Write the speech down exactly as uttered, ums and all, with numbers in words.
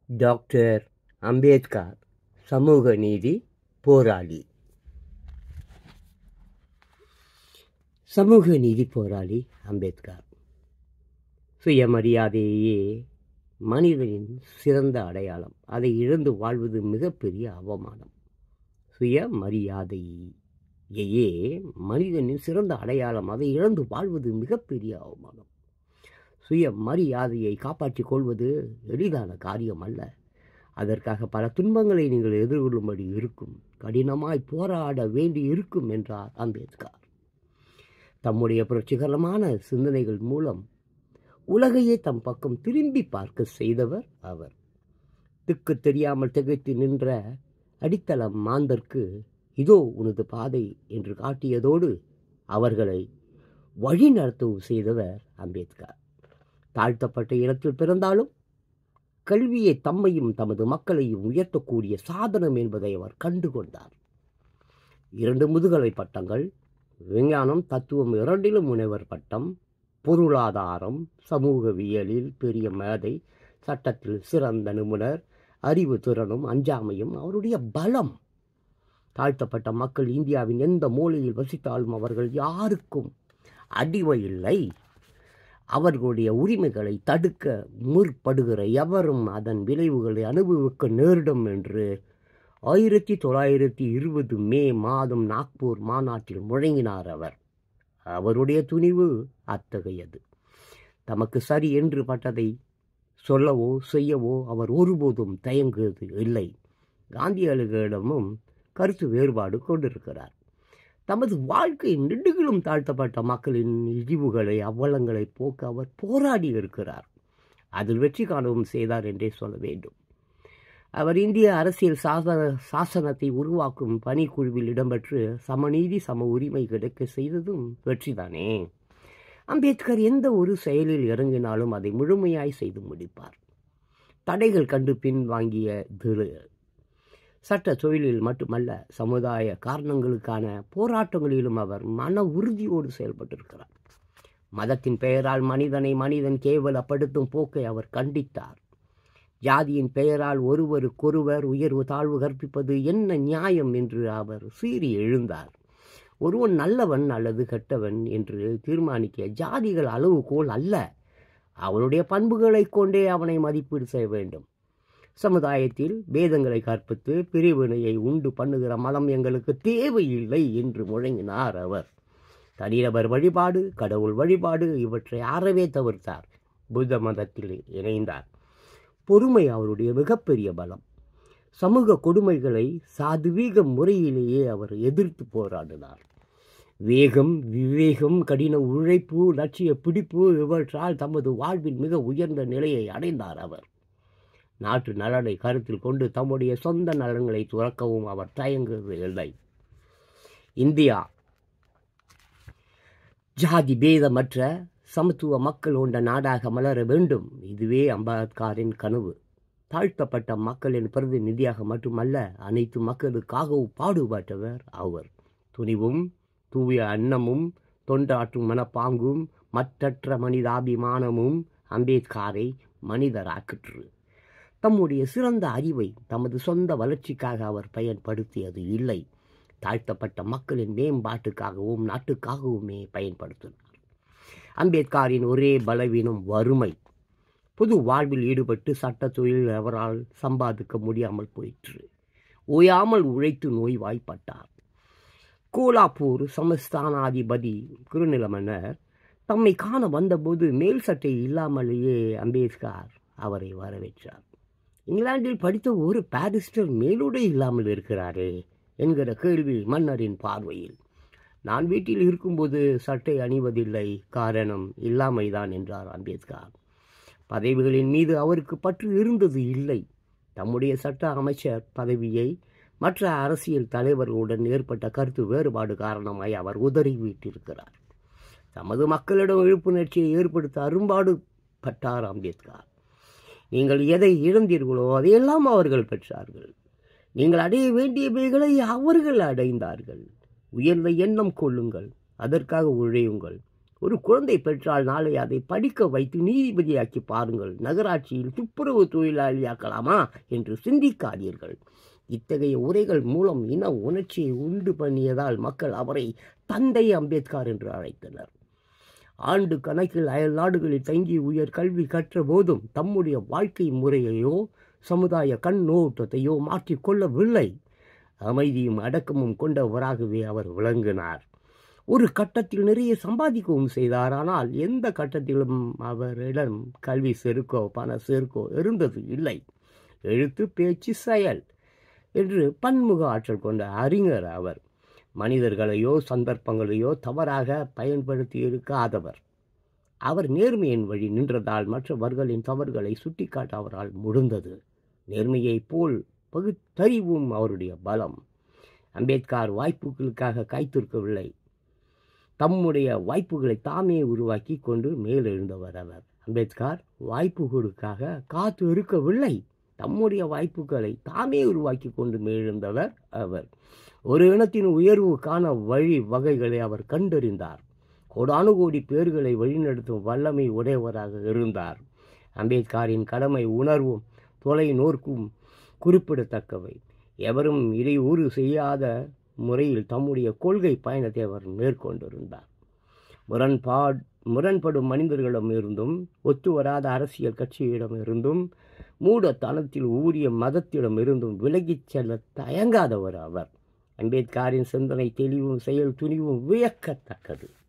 Doctor Ambedkar சமூக நீதி போராளி. சமூக நீதி போராளி அம்பேத்கர். சுயமரியாதையே மனிதனின் சிறந்த அடையாளம். அதை இழந்து வாழ்வது மிகப்பெரிய அவமானம். சுயமரியாதையே மனிதனின் சிறந்த அடையாளம். அதை இழந்து வாழ்வது மிகப்பெரிய அவமானம். சுயமரியாதையை காப்பாற்றிக் கொள்வது எளிதான காரியம் அல்ல. அதற்காக பல துன்பங்களை நீங்கள் எதிர்கொள்ளும்படி இருக்கும். கடினமாய் போராட வேண்டி இருக்கும் என்றார் அம்பேத்கர். தம்முடைய புரட்சிகரமான சிந்தனைகள் மூலம் உலகையே தம் பக்கம் திரும்பி பார்க்க செய்தவர் அவர். திக்கு தெரியாமல் திகைத்து நின்ற அடித்தளம் மாந்தர்க்கு இதோ உனது பாதை என்று காட்டியதோடு அவர்களை வழி நடத்தவும் செய்தவர் அம்பேத்கர். தாழ்த்தப்பட்ட இடத்தில் பிறந்தாலும் கல்வியை தம்மையும் தமது மக்களையும் உயர்த்தக்கூடிய சாதனம் என்பதை அவர் கண்டுகொண்டார். இரண்டு முதுகலை பட்டங்கள், விஞ்ஞானம் தத்துவம் இரண்டிலும் முனைவர் பட்டம், பொருளாதாரம் சமூகவியலில் பெரிய மேதை, சட்டத்தில் சிறந்த நிபுணர், அறிவு திறனும் அஞ்சாமையும் அவருடைய பலம். தாழ்த்தப்பட்ட மக்கள் இந்தியாவின் எந்த மூலையில் வசித்தாலும் அவர்கள் யாருக்கும் அடிமை இல்லை. அவர்களுடைய உரிமைகளை தடுக்க முற்படுகிற எவரும் அதன் விளைவுகளை அனுபவிக்க நேரிடும் என்று ஆயிரத்தி தொள்ளாயிரத்தி இருபது மே மாதம் நாக்பூர் மாநாட்டில் முழங்கினார் அவர். அவருடைய துணிவு அத்தகையது. தமக்கு சரி என்று பட்டதை சொல்லவோ செய்யவோ அவர் ஒருபோதும் தயங்குவது இல்லை. காந்தியடிகளிடமும் கருத்து வேறுபாடு கொண்டிருக்கிறார். தமது வாழ்க்கை நெடுகிலும் தாழ்த்தப்பட்ட மக்களின் இழிவுகளை அவலங்களை போக்க அவர் போராடி இருக்கிறார். அதில் வெற்றி காணவும் செய்தார் என்றே சொல்ல வேண்டும். அவர் இந்திய அரசியல் சாசன சாசனத்தை உருவாக்கும் பணிக்குழுவில் இடம்பெற்று சமநீதி சம உரிமை கிடைக்க செய்ததும் வெற்றிதானே. அம்பேத்கர் எந்த ஒரு செயலில் இறங்கினாலும் அதை முழுமையாய் செய்து முடிப்பார். தடைகள் கண்டு பின் வாங்கிய திரு சட்ட தொழிலில் மட்டுமல்ல, சமுதாய காரணங்களுக்கான போராட்டங்களிலும் அவர் மன உறுதியோடு செயல்பட்டிருக்கிறார். மதத்தின் பெயரால் மனிதனை மனிதன் கேவலப்படுத்தும் போக்கை அவர் கண்டித்தார். ஜாதியின் பெயரால் ஒருவருக்கொருவர் உயர்வு தாழ்வு கற்பிப்பது என்ன நியாயம் என்று அவர் சீறி எழுந்தார். ஒருவன் நல்லவன் அல்லது கெட்டவன் என்று தீர்மானிக்க ஜாதிகள் அளவுகோல் அல்ல. அவனுடைய பண்புகளை கொண்டே அவனை மதிப்பீடு செய்ய வேண்டும். சமுதாயத்தில் பேதங்களை கற்பித்து பிரிவினையை உண்டு பண்ணுகிற மதம் எங்களுக்கு தேவையில்லை என்று முழங்கினார் அவர். தனிநபர் வழிபாடு, கடவுள் வழிபாடு இவற்றை அறவே தவிர்த்தார். புத்த மதத்தில் இணைந்தார். பொறுமை அவருடைய மிகப்பெரிய பலம். சமூக கொடுமைகளை சாத்வீக முறையிலேயே அவர் எதிர்த்து போராடினார். வேகம், விவேகம், கடின உழைப்பு, லட்சிய பிடிப்பு இவற்றால் தமது வாழ்வின் மிக உயர்ந்த நிலையை அடைந்தார் அவர். நாட்டு நலனை கருத்தில் கொண்டு தம்முடைய சொந்த நலன்களை துறக்கவும் அவர் தயங்குவது இல்லை. இந்தியா ஜாதி பேதமற்ற சமத்துவ மக்கள் கொண்ட நாடாக மலர வேண்டும். இதுவே அம்பேத்கரின் கனவு. தாழ்த்தப்பட்ட மக்களின் பிரதிநிதியாக மட்டுமல்ல, அனைத்து மக்களுக்காகவும் பாடுபட்டவர் அவர். துணிவும் தூய அன்னமும் தொண்டாற்றும் மனப்பாங்கும் மற்றற்ற மனிதாபிமானமும் அம்பேத்கரை மனிதராக்கிற்று. தம்முடைய சிறந்த அறிவை தமது சொந்த வளர்ச்சிக்காக அவர் பயன்படுத்தியது இல்லை. தாழ்த்தப்பட்ட மக்களின் மேம்பாட்டுக்காகவும் நாட்டுக்காகவுமே பயன்படுத்தினார். அம்பேத்கரின் ஒரே பலவீனம் வறுமை. பொது வாழ்வில் ஈடுபட்டு சட்ட தொழில் அவரால் சம்பாதிக்க முடியாமல் போயிற்று. ஓயாமல் உழைத்து நோய்வாய்ப்பட்டார். கோலாப்பூர் சமஸ்தானாதிபதி குருநிலமன்னர் தம்மை காண வந்தபோது மேல் சட்டை இல்லாமலேயே அம்பேத்கர் அவரை வரவேற்றார். இங்கிலாந்தில் படித்த ஒரு பாரிஸ்டர் மேலுடை இல்லாமல் இருக்கிறாரே என்கிற கேள்வி மன்னரின் பார்வையில். நான் வீட்டில் இருக்கும்போது சட்டை அணிவதில்லை, காரணம் இல்லாமைதான் என்றார் அம்பேத்கர். பதவிகளின் மீது அவருக்கு பற்று இருந்தது இல்லை. தம்முடைய சட்ட அமைச்சர் பதவியை மற்ற அரசியல் தலைவர்களுடன் ஏற்பட்ட கருத்து வேறுபாடு காரணமாய் அவர் உதறிவிட்டிருக்கிறார். தமது மக்களிடம் விழிப்புணர்ச்சியை ஏற்படுத்த அரும்பாடு பட்டார் அம்பேத்கர். நீங்கள் எதை இழந்தீர்களோ அதையெல்லாம் அவர்கள் பெற்றார்கள். நீங்கள் அடைய வேண்டியவைகளை அவர்கள் அடைந்தார்கள். உயர்ந்த எண்ணம் கொள்ளுங்கள், அதற்காக உழையுங்கள். ஒரு குழந்தை பெற்றால் நாளை அதை படிக்க வைத்து நீதிபதியாக்கி பாருங்கள். நகராட்சியில் துப்புரவு தொழிலாளியாக்கலாமா என்று சிந்திக்காதீர்கள். இத்தகைய உரைகள் மூலம் இன உணர்ச்சியை உண்டு பண்ணியதால் மக்கள் அவரை தந்தை அம்பேத்கர் என்று அழைத்தனர். ஆண்டு கணக்கில் அயல் நாடுகளில் தங்கி உயர் கல்வி கற்ற போதும் தம்முடைய வாழ்க்கை முறையையோ சமுதாய கண்ணோட்டத்தையோ மாற்றிக்கொள்ளவில்லை. அமைதியும் அடக்கமும் கொண்டவராகவே அவர் விளங்கினார். ஒரு கட்டத்தில் நிறைய சம்பாதிக்கவும் செய்தார். ஆனால் எந்த கட்டத்திலும் அவரிடம் கல்வி செருக்கோ பண செருக்கோ இருந்தது இல்லை. எழுத்து, பேச்சு, செயல் என்று பன்முக ஆற்றல் கொண்ட அறிஞர் அவர். மனிதர்களையோ சந்தர்ப்பங்களையோ தவறாக பயன்படுத்தி இருக்காதவர். அவர் நேர்மையின் வழி நின்றதால் மற்றவர்களின் தவறுகளை சுட்டிக்காட்ட அவரால் முடிந்தது. நேர்மையைப் போல் பகுத்தறிவும் அவருடைய பலம். அம்பேத்கர் வாய்ப்புகளுக்காக காய்த்திருக்கவில்லை. தம்முடைய வாய்ப்புகளை தாமே உருவாக்கி கொண்டு மேலெழுந்தவர் அவர். அம்பேத்கர் வாய்ப்புகளுக்காக காத்து இருக்கவில்லை. தம்முடைய வாய்ப்புகளை தாமே உருவாக்கி கொண்டு மேலெழுந்தவர் அவர். ஒரு இனத்தின் உயர்வுக்கான வழி வகைகளை அவர் கண்டறிந்தார். கோடானு கோடி பேர்களை வழிநடத்தும் வல்லமை உடையவராக இருந்தார். அம்பேத்கரின் கடமை உணர்வும் தொலைநோக்கும் குறிப்பிடத்தக்கவை. எவரும் இடையூறு செய்யாத முறையில் தம்முடைய கொள்கை பயணத்தை அவர் மேற்கொண்டிருந்தார். முரண்பாடு முரண்படும் மனிதர்களிடமிருந்தும் ஒத்து வராத அரசியல் கட்சியிடமிருந்தும் மூடத்தனத்தில் ஊறிய மதத்திடமிருந்தும் விலகிச் செல்ல தயங்காதவர் அவர். அம்பேத்கரின் சிந்தனை தெளிவும் செயல் துணிவும் வியக்கத்தக்கது.